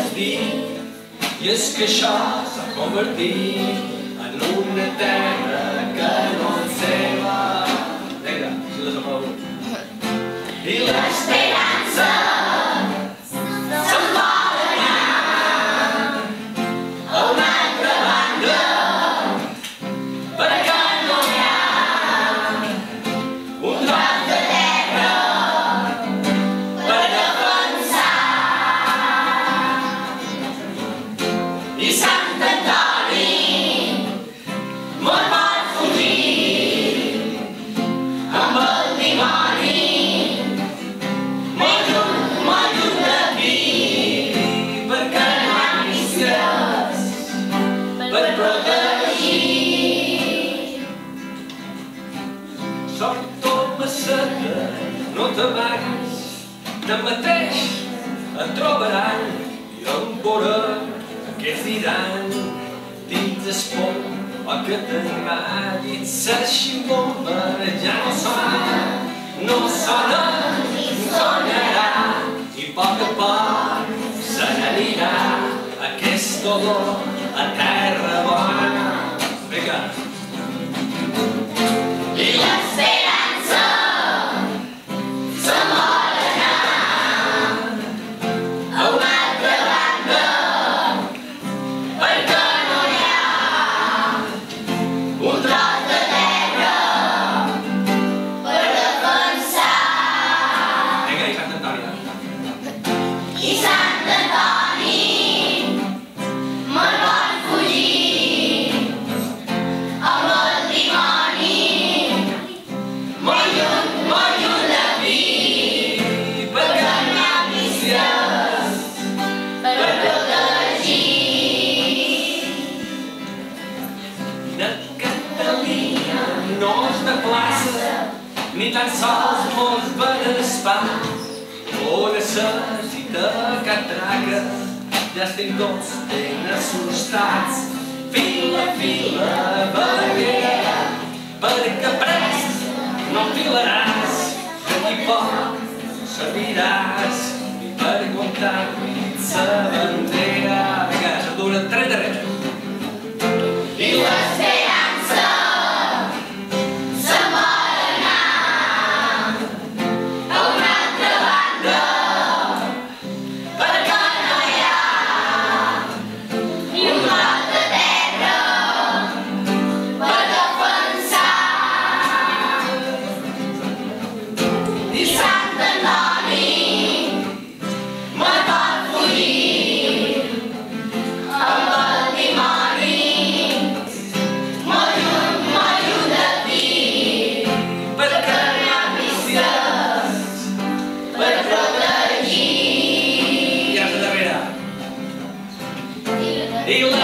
has dit, i és que això s'ha convertit en una terra que no és seva. Vinga, si les aplaudo. I l'esperança se'n vol anar a una altra banda, perquè no hi ha un tros de terra per defensar. I Sant Antoni me'n vol fugir amb el dimoni, molt lluny d'aquí, perquè no hi ha mistres per protegir. Sóc tot maceta, no t'amaguis, tanmateix et trobaran i em vora què es diran dins el pont o que t'enratllis. La ximbomba ja no sona ni sonarà, i a poc se n'anirà aquest olor a terra bona. Vinga. I l'esperança se'n vol anar a una altra banda, perquè no hi ha un tros de terra per defensar. Vinga, i Sant Antoni. I Sant Antoni me'n vol fugir amb el dimoni, molt lluny d'aquí, perquè no hi ha mistres per protegir. De Catalunya no és de plaça, ni tan sols molts benespars. No necessita cap traca, ja estem tots ben assustats. Fila, verguera, perquè prest no filaràs, d'aquí poc serviràs, i per comptar-li sa bandera. Vinga, s'atura 3 darrere. I l'esperança se'n vol anar a una altra banda, perquè no hi ha ni un tros de terra per defensar. I Sant Antoni me'n vol fugir amb el dimoni, molt lluny d'aquí, perquè no hi ha mistres per protegir. I a la darrera. I